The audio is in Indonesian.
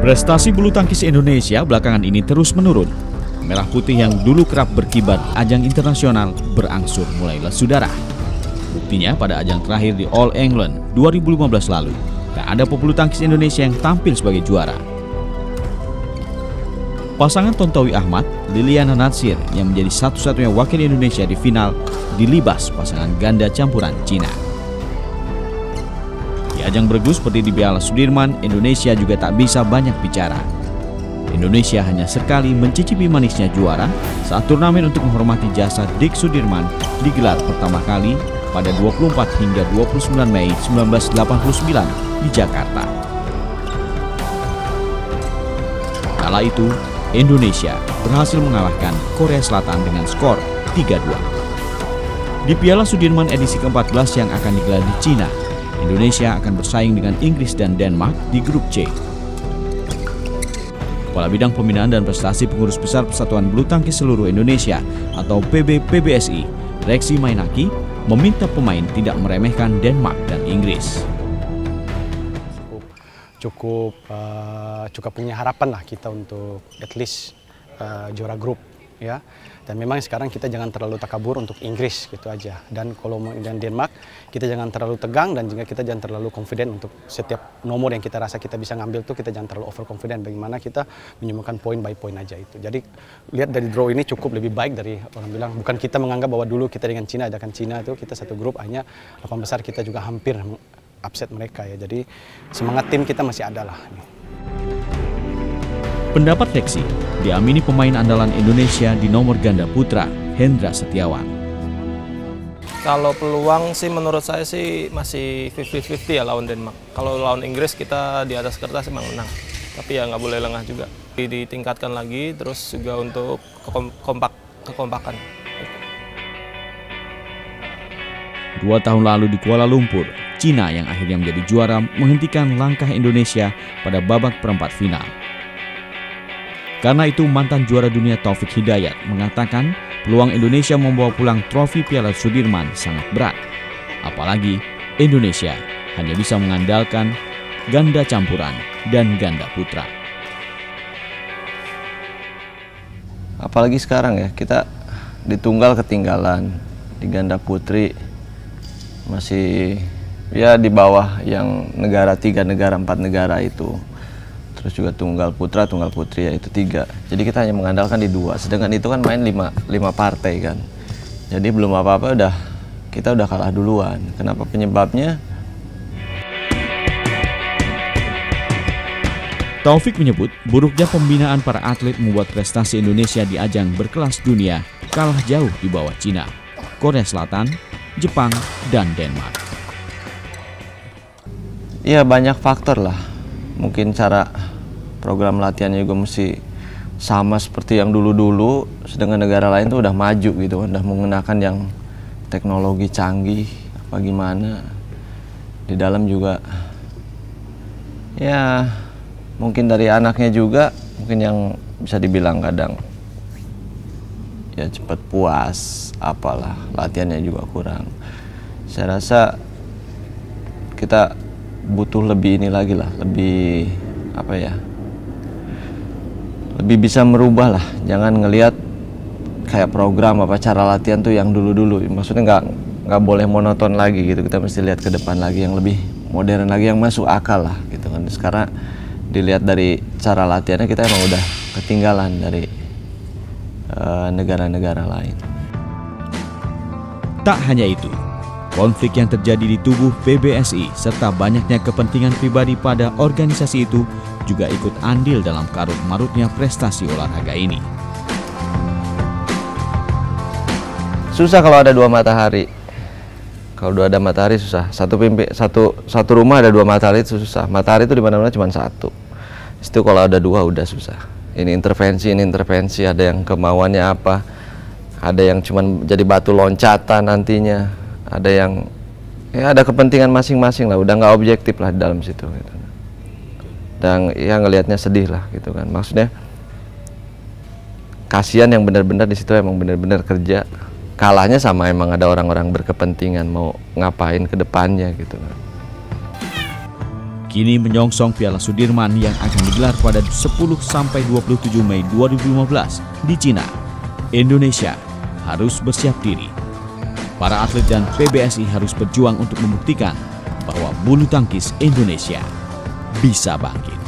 Prestasi bulu tangkis Indonesia belakangan ini terus menurun. Merah putih yang dulu kerap berkibar ajang internasional berangsur mulai lesu darah. Buktinya pada ajang terakhir di All England 2015 lalu, tak ada pebulu tangkis Indonesia yang tampil sebagai juara. Pasangan Tontowi Ahmad, Liliana Natsir yang menjadi satu-satunya wakil Indonesia di final dilibas pasangan ganda campuran Cina. Di ajang bergu seperti di Piala Sudirman, Indonesia juga tak bisa banyak bicara. Indonesia hanya sekali mencicipi manisnya juara saat turnamen untuk menghormati jasa Dik Sudirman digelar pertama kali pada 24 hingga 29 Mei 1989 di Jakarta. Kala itu, Indonesia berhasil mengalahkan Korea Selatan dengan skor 3-2. Di Piala Sudirman edisi ke-14 yang akan digelar di Cina, Indonesia akan bersaing dengan Inggris dan Denmark di grup C. Kepala Bidang Pembinaan dan Prestasi Pengurus Besar Persatuan Bulu Tangkis Seluruh Indonesia atau PBPBSI, Reksi Mainaki, meminta pemain tidak meremehkan Denmark dan Inggris. Cukup punya harapan lah kita untuk at least juara grup, ya. Dan memang sekarang kita jangan terlalu takabur untuk Inggris gitu aja. Dan kalau dan Denmark kita jangan terlalu tegang dan juga kita jangan terlalu confident untuk setiap nomor yang kita rasa kita bisa ngambil tuh kita jangan terlalu overconfident. Bagaimana kita menyumbangkan poin by poin aja itu. Jadi lihat dari draw ini cukup lebih baik dari orang bilang. Bukan kita menganggap bahwa dulu kita dengan Cina, ajakan Cina itu kita satu grup hanya 8 besar kita juga hampir upset mereka ya. Jadi semangat tim kita masih ada lah. Pendapat Reksi diamini pemain andalan Indonesia di nomor ganda putra, Hendra Setiawan. Kalau peluang sih menurut saya sih masih 50-50 ya lawan Denmark. Kalau lawan Inggris kita di atas kertas emang menang. Tapi ya nggak boleh lengah juga. Ditingkatkan lagi terus juga untuk kekompakan. 2 tahun lalu di Kuala Lumpur, Cina yang akhirnya menjadi juara menghentikan langkah Indonesia pada babak perempat final. Karena itu mantan juara dunia Taufik Hidayat mengatakan peluang Indonesia membawa pulang trofi Piala Sudirman sangat berat. Apalagi Indonesia hanya bisa mengandalkan ganda campuran dan ganda putra. Apalagi sekarang ya, kita di tunggal ketinggalan, di ganda putri masih ya di bawah yang negara 3 negara 4 negara itu. Terus juga tunggal putra, tunggal putri yaitu 3. Jadi kita hanya mengandalkan di 2. Sedangkan itu kan main 5 partai kan. Jadi belum apa-apa kita udah kalah duluan. Kenapa penyebabnya? Taufik menyebut buruknya pembinaan para atlet membuat prestasi Indonesia di ajang berkelas dunia kalah jauh di bawah Cina, Korea Selatan, Jepang, dan Denmark. Iya banyak faktor lah. Mungkin cara program latihannya juga mesti sama seperti yang dulu-dulu, sedangkan negara lain tuh udah maju gitu, udah menggunakan yang teknologi canggih apa gimana. Di dalam juga ya mungkin dari anaknya juga mungkin yang bisa dibilang kadang ya cepat puas, apalah latihannya juga kurang. Saya rasa kita butuh lebih ini lagi lah, lebih apa ya, lebih bisa merubah lah. Jangan ngelihat kayak program apa cara latihan tuh yang dulu-dulu. Maksudnya nggak boleh monoton lagi gitu. Kita mesti lihat ke depan lagi yang lebih modern lagi, yang masuk akal lah gitu kan. Sekarang dilihat dari cara latihannya kita emang udah ketinggalan dari negara-negara lain. Tak hanya itu, konflik yang terjadi di tubuh PBSI serta banyaknya kepentingan pribadi pada organisasi itu juga ikut andil dalam karut-marutnya prestasi olahraga ini. Susah kalau ada 2 matahari. Kalau ada matahari susah. Satu rumah ada 2 matahari itu susah. Matahari itu di mana-mana cuma 1. Itu kalau ada 2 udah susah. Ini intervensi, ada yang kemauannya apa, ada yang cuma jadi batu loncatan nantinya, ada yang ya ada kepentingan masing-masing lah, udah nggak objektif lah di dalam situ gitu. Dan ya ngelihatnya sedih lah gitu kan. Maksudnya kasihan yang benar-benar di situ emang benar-benar kerja. Kalahnya sama emang ada orang-orang berkepentingan mau ngapain ke depannya gitu kan. kini menyongsong Piala Sudirman yang akan digelar pada 10-27 Mei 2015 di Cina. Indonesia harus bersiap diri. Para atlet dan PBSI harus berjuang untuk membuktikan bahwa bulu tangkis Indonesia bisa bangkit.